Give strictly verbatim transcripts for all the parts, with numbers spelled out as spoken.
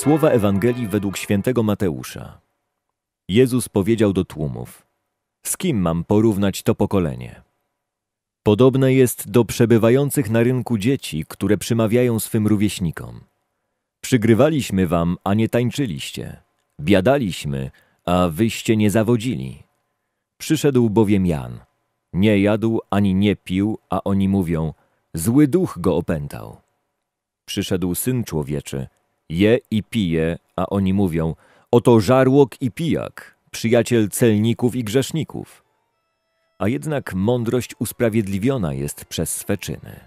Słowa Ewangelii według świętego Mateusza. Jezus powiedział do tłumów: z kim mam porównać to pokolenie? Podobne jest do przebywających na rynku dzieci, które przymawiają swym rówieśnikom: przygrywaliśmy wam, a nie tańczyliście. Biadaliśmy, a wyście nie zawodzili. Przyszedł bowiem Jan. Nie jadł ani nie pił, a oni mówią: zły duch go opętał. Przyszedł Syn Człowieczy. Je i pije, a oni mówią: oto żarłok i pijak, przyjaciel celników i grzeszników. A jednak mądrość usprawiedliwiona jest przez swe czyny.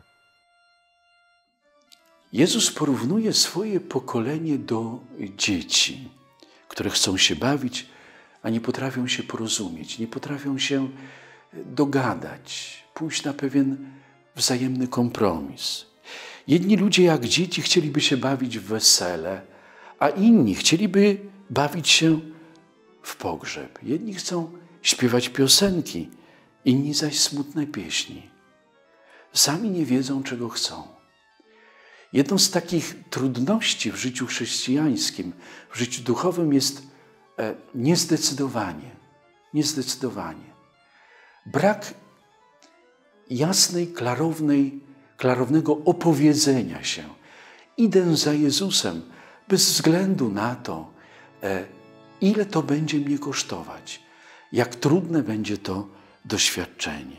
Jezus porównuje swoje pokolenie do dzieci, które chcą się bawić, a nie potrafią się porozumieć, nie potrafią się dogadać, pójść na pewien wzajemny kompromis. Jedni ludzie jak dzieci chcieliby się bawić w wesele, a inni chcieliby bawić się w pogrzeb. Jedni chcą śpiewać piosenki, inni zaś smutne pieśni. Sami nie wiedzą, czego chcą. Jedną z takich trudności w życiu chrześcijańskim, w życiu duchowym jest e, niezdecydowanie. Niezdecydowanie. Brak jasnej, klarownej, klarownego opowiedzenia się. Idę za Jezusem bez względu na to, e, ile to będzie mnie kosztować, jak trudne będzie to doświadczenie.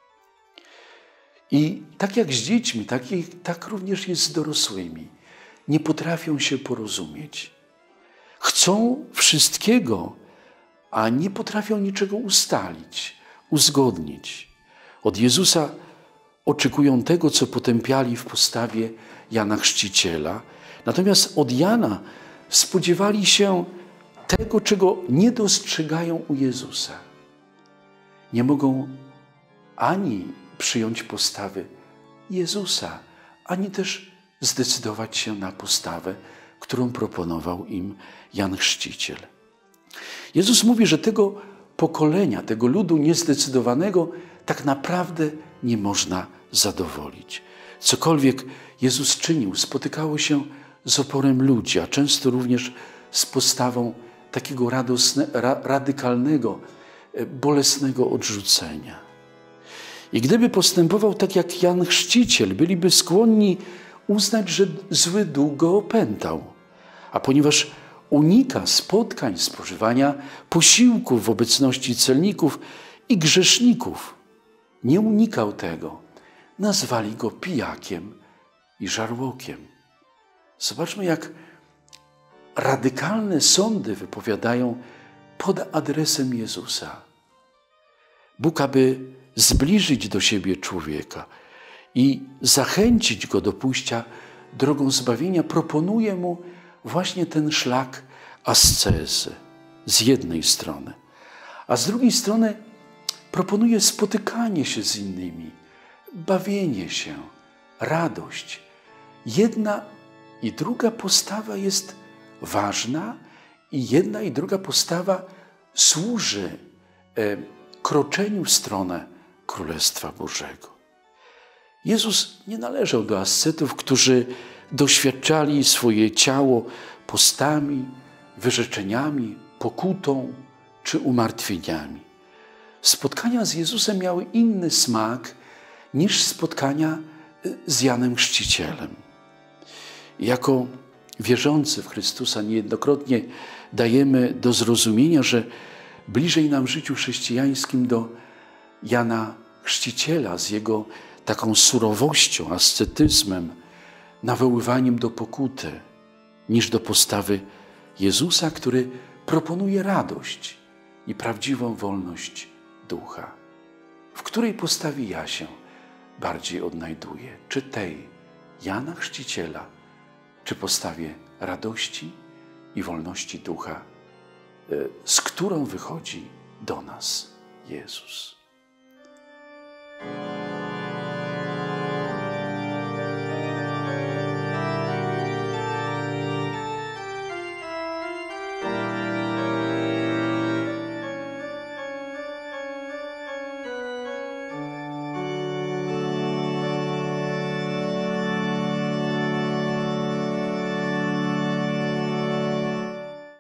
I tak jak z dziećmi, tak, i, tak również jest z dorosłymi. Nie potrafią się porozumieć. Chcą wszystkiego, a nie potrafią niczego ustalić, uzgodnić. Od Jezusa oczekują tego, co potępiali w postawie Jana Chrzciciela. Natomiast od Jana spodziewali się tego, czego nie dostrzegają u Jezusa. Nie mogą ani przyjąć postawy Jezusa, ani też zdecydować się na postawę, którą proponował im Jan Chrzciciel. Jezus mówi, że tego pokolenia, tego ludu niezdecydowanego tak naprawdę nie można zadowolić. Cokolwiek Jezus czynił, spotykało się z oporem ludzi, a często również z postawą takiego radosne, ra, radykalnego, bolesnego odrzucenia. I gdyby postępował tak jak Jan Chrzciciel, byliby skłonni uznać, że zły duch go opętał. A ponieważ unika spotkań, spożywania posiłków w obecności celników i grzeszników, nie unikał tego, nazwali go pijakiem i żarłokiem. Zobaczmy, jak radykalne sądy wypowiadają pod adresem Jezusa. Bóg, aby zbliżyć do siebie człowieka i zachęcić go do pójścia drogą zbawienia, proponuje mu właśnie ten szlak ascezy z jednej strony, a z drugiej strony proponuje spotykanie się z innymi, bawienie się, radość. Jedna i druga postawa jest ważna i jedna i druga postawa służy e, kroczeniu w stronę Królestwa Bożego. Jezus nie należał do ascetów, którzy doświadczali swoje ciało postami, wyrzeczeniami, pokutą czy umartwieniami. Spotkania z Jezusem miały inny smak niż spotkania z Janem Chrzcicielem. Jako wierzący w Chrystusa niejednokrotnie dajemy do zrozumienia, że bliżej nam w życiu chrześcijańskim do Jana Chrzciciela z jego taką surowością, ascetyzmem, nawoływaniem do pokuty, niż do postawy Jezusa, który proponuje radość i prawdziwą wolność ducha. W której postawie ja się bardziej odnajduję? Czy tej Jana Chrzciciela, czy postawie radości i wolności ducha, z którą wychodzi do nas Jezus?